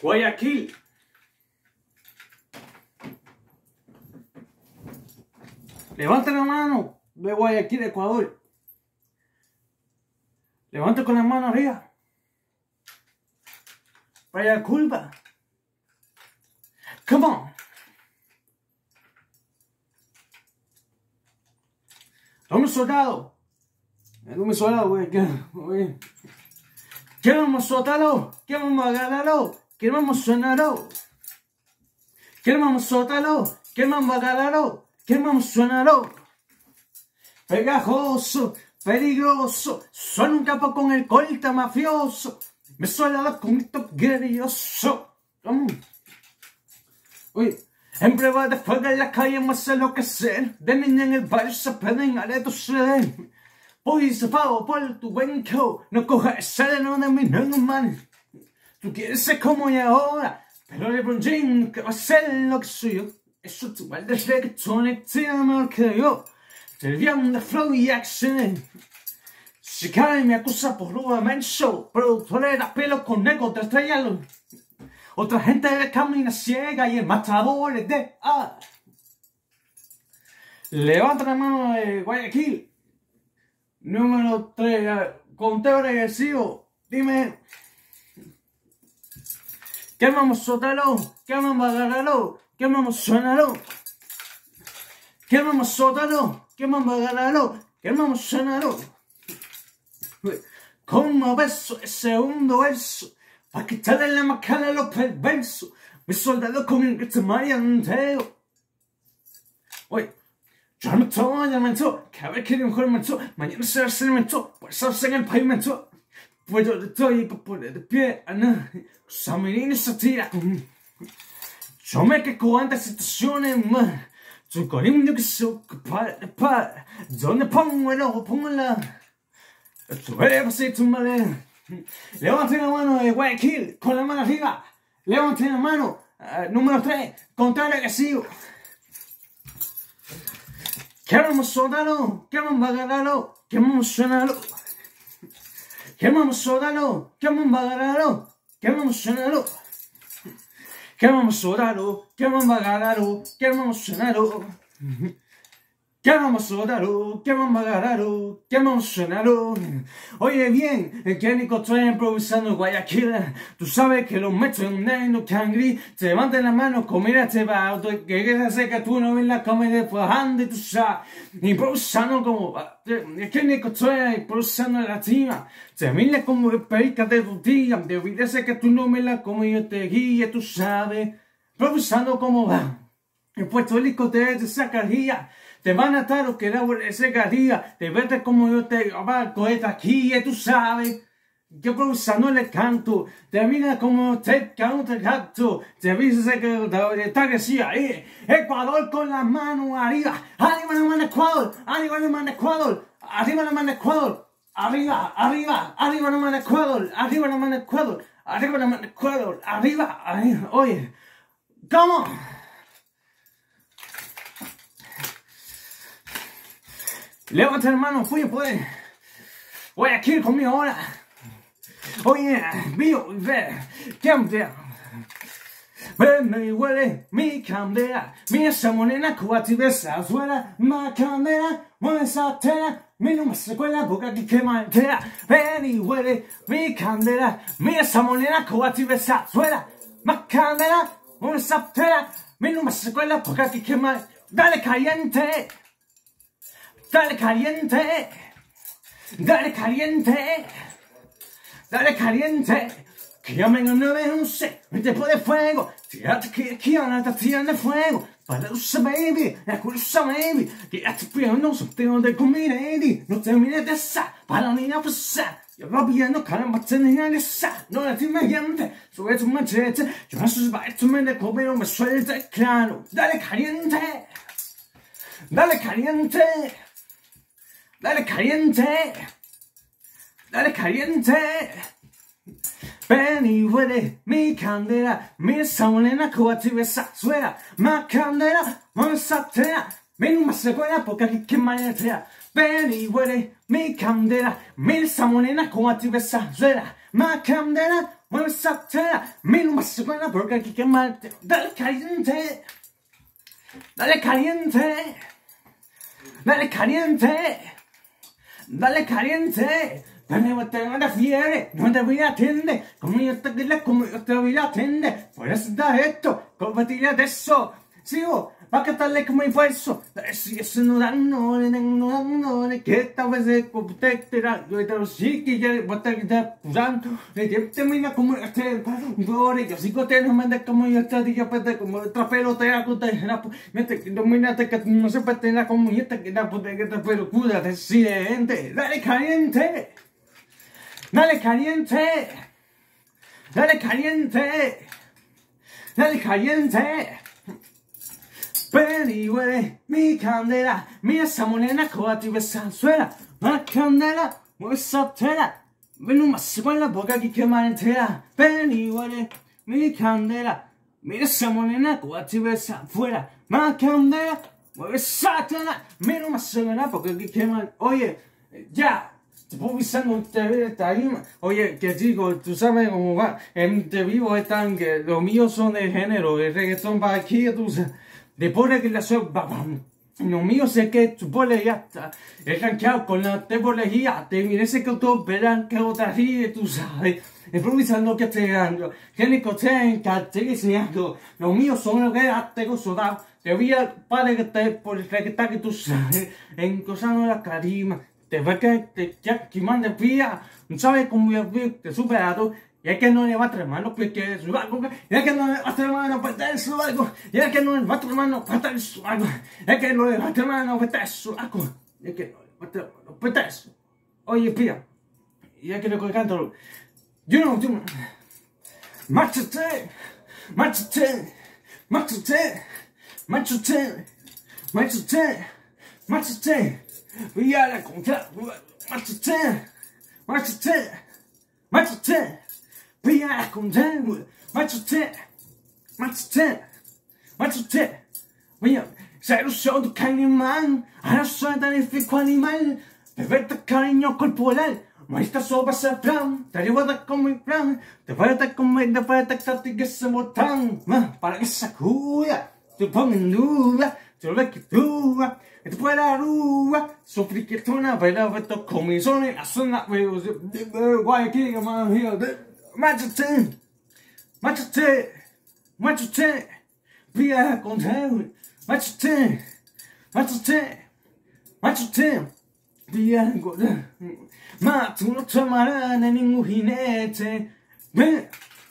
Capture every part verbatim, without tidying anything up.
Guayaquil. Levanta la mano de Guayaquil, Ecuador. Levanta con la mano arriba. Vaya curva. Come on. Vamos soldado. Vamos soldado, güey. Queremos soltarlo. Queremos agarrarlo. Queremos sonarlo. Queremos soltarlo. Queremos agarrarlo. Queremos sonarlo. Pegajoso. Peligroso. Soy un capo con el corte mafioso. Me soldado con esto grandioso. Uy. En prueba de fuego en la calle me hace enloquecer. De niña en el barrio se aprenden a retroceder. Voy zafado por tu venco. No cojas esa de no de mi no man. Tú quieres ser como yo ahora. Pero LeBron James que va a ser lo que soy yo. Eso tu mal de reggaetón y tiene mejor que yo. Te viendo de flow y acción. Si cae me acusa por robo menso. Productor de pelo con ego de estrellalo. Otra gente camina ciega y el matador es de... Ah. Levanta la mano de Guayaquil. Número tres. Conteo regresivo. Dime. ¿Qué vamos a soltarlo? ¿Qué vamos a agarrarlo? ¿Qué vamos a sonarlo? ¿Qué vamos a soltarlo? ¿Qué vamos a agarrarlo? ¿Qué vamos a sonarlo? Como beso ese segundo verso. Pa' quitarle la macana a los perversos. Mi soldado con el que te marianteo. Oye, yo me tomo ya mentó. Cada vez que de un mejor mentó. Mañana será el mentó. Por eso en el pavimento. Pues yo estoy pa' poner de pie. Ana, esa menina se tira. Yo me quejo ante situaciones más. Soy con un que se ocupa de paz. Donde pongo el ojo, pongo la. Esto veré pasito mal. Levante la mano de Guayaquil con la mano arriba. Levante la mano. Uh, número tres. Contrario agresivo. Queremos soltarlo. Queremos agarrarlo. Queremos sonarlo. Queremos soltarlo. Queremos agarrarlo. Queremos sonarlo. Queremos soltarlo. Queremos agarrarlo. Queremos sonarlo. Queremos soltarlo, queremos agarrarlo, queremos sonarlo. Oye bien, el que Nico estoy improvisando en Guayaquil. Tú sabes que lo meto en un no cangri. Te levanten la mano, comida te va. Que quieres hacer que tú no ves la comida fajando y tú sabes. Improvisando como. El que Nico estoy improvisando en la tima. Te mira como que perica de tu tía. Debería ser que tú no me la comes y yo te guíe, tú sabes. Improvisando como va. El puesto del discoteca te sacaría. Te van a atar o que la ese garía. Te vete como yo te abarco esta aquí, tú sabes. Yo improvisando le canto. Te mira como te canto el gato. Te dice que está que sí ahí. Ecuador con la mano arriba. Arriba la mano Ecuador. Arriba la mano Ecuador. Arriba la mano Ecuador. Arriba, arriba, arriba la mano Ecuador. Arriba la mano Ecuador. Arriba la mano Ecuador. Arriba, arriba. Oye, ¿cómo? Levanta hermano, fui pues. Voy aquí conmigo ahora. Oye, mío, ve, cambia. Ven, me huele mi candela. Mira esa morena cubativa afuera. Ma candela, mueve esa tela. Mi no me secuela la boca que quema entera. Ven y huele mi candela. Mira esa morena cubativa afuera. Ma candela, mueve esa tela. Mi no me secuela la boca que quema. Dale caliente. Dale caliente, dale caliente, dale caliente, que llamen al nueve once, después de fuego, tírate que aquí ahora te tiran de fuego, para usa baby, la cursa baby, que ya te pido no sorteo de comida, no te mires de esa, para la niña pasar, yo lo viendo, caramba, tenía de esa, no la tiene gente, sube tu machete, yo no soy para esto, me de comer, me suelta claro, dale caliente, dale caliente. Dale caliente, dale caliente. Ven y huele mi candela. Mira esa morena cubativa esa suera. Ma candela, mueve esa tela. Ven y me secuela porque aquí quema la tela. Ven y huele mi candela. Mira esa morena cubativa esa suera. Ma candela, mueve esa tela, mira más suena porque aquí quemarte, dale caliente, dale caliente, dale caliente, dale caliente. Dale, no te van a fiere, no te voy a atender, como yo te digo, como yo te voy a atender, por eso da esto, combatir adesso, sigo, va a cantarle come verso, adesso io sono l'annone, l'annone, che tal vez proteggerà, io te lo sì che io voy a estar usando, e te termina como yo te, gore, yo sigo te no manda como yo te digo, pete como otra pelotera que te era, mete que dominate que no se patena como yo te queda, porque que te pero cuida, decidente, dale caliente. Dale caliente, dale caliente, dale caliente. Ven y huele mi candela, mira esa morena coativa esa suela, la candela, mueve esa tela, ven un más con la boca que quema entera. Ven y huele mi candela, mira esa morena coativa esa fuera, la candela, mueve esa tela, mira un más con la boca que quema. Oye, ya. Improvisando en T V tarima. Oye, que chico, tú sabes cómo va. En Te Vivo están que los míos son de género, el reggaetón va aquí, tú sabes. Después de que la soy, los míos sé que tu pole ya está. He rankeado con la tepología. Te miré ese que todo verán que otra ríe, tú sabes. Improvisando que te ando. Génico te encarteliseando. Los míos son los que ya tengo sudado. Te vi al padre que te por el reggaetón que tú sabes. Encosando la carima. Te ve que te ya quemando de pía, no sabes cómo yo te superado, y es que no le va a tres manos, porque su algo, y es que no le va a tres manos, para su algo, y es que no le va a tres manos, para su algo, es que no le va a tres manos, para su algo, y es que no le va a tres manos, para eso. Oye, pía, y es que lo que canto, yo no, yo no, márchate, márchate, márchate, márchate, márchate, márchate. We are la contra, márchate, márchate, márchate, we are la contra, márchate, márchate, márchate, we are, sei lo show do canimán, ahora soy tan fico animal, beberte cariño corporal, mas esta sopa se plan, te llevo a dar como mi plan, te voy a dar como te voy a dar que ese botán, para que sacuda, te ponga en duda, te lo ve que tú, e tu puoi la rua, sopri che torna, vai la vetto come sono, la sonna, guai che ma io, machate, machate, machate, via con te, machate, machate, machate, via con te, ma tu non troverai ningún jinete, beh,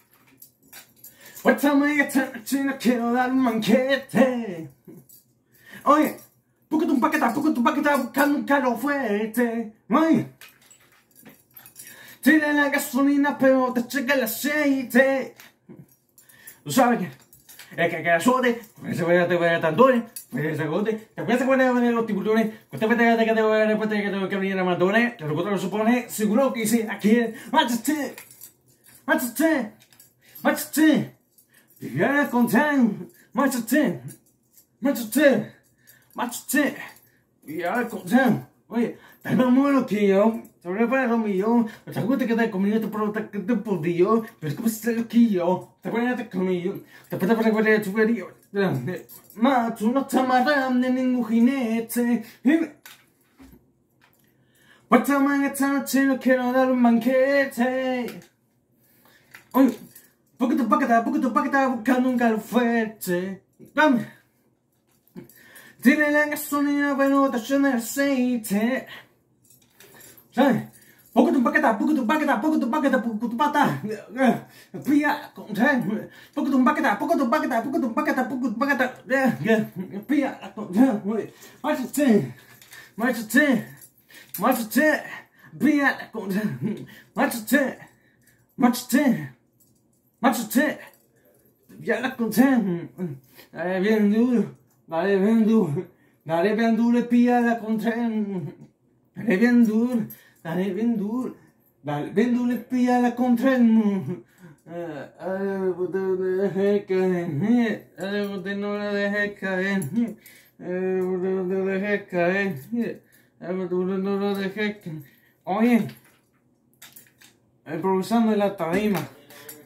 guardami che te ne quiero dar un banquete, oye, porque tu paqueta, porque tu paqueta buscando un carro fuerte. Ay. Tiene la gasolina, pero te checa el aceite. Tú sabes que es que la suerte, se puede te voy a tantones, pues se agote, te puedes poner venir los tiburones, que te puede que te voy a después de que tengo que venir a matones, te lo supone, seguro que sí, aquí, machete, machete, machete, ya con tan, machete, machete. Machete, y ahora con oye, dame amor lo que yo, sobre para lo mío, te gusta que te conmigo, te pregunta que te podía, pero es como si lo que yo, te pones conmigo, te puedes poner con el superior, ma, tú no te amarras de ningún jinete, guárdame esta noche, no quiero dar un banquete, oye, porque tu paqueta, porque tu paqueta buscando un calor fuerte, dame. Tiene la gasolina, pero te llena de aceite. ¿Sabes? Poco tu paqueta, poco tu paqueta, poco tu paqueta, poco tu pata. Pilla, poco tu paqueta, poco tu paqueta, poco tu paqueta, poco tu paqueta. Pilla, márchate, márchate, márchate. Pilla, márchate, márchate, márchate. Ya la conté. Bien duro. Dale bien duro, dale bien duro, pilla la contra. Dale bien duro, dale bien duro, dale bien duro, pilla la contra. Dale, no la dejes caer, dale, no la dejes caer, no la dejes caer, no la dejes caer. Oye, improvisando en la tarima,